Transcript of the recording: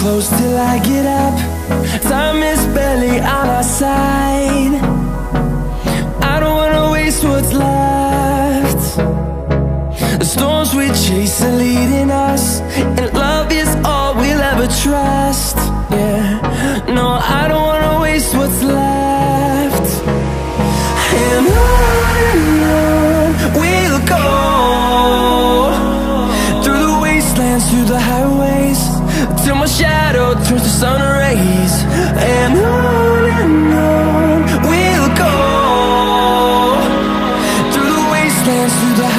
close till I get up. Time is barely on our side. I don't wanna waste what's left. The storms we chase are leading us, and love is all we'll ever trust. Yeah, no, I don't wanna waste what's left. And on we'll go, through the wastelands, through the highways, till my shadow turns to sun rays. And on we'll go, through the wastelands, through the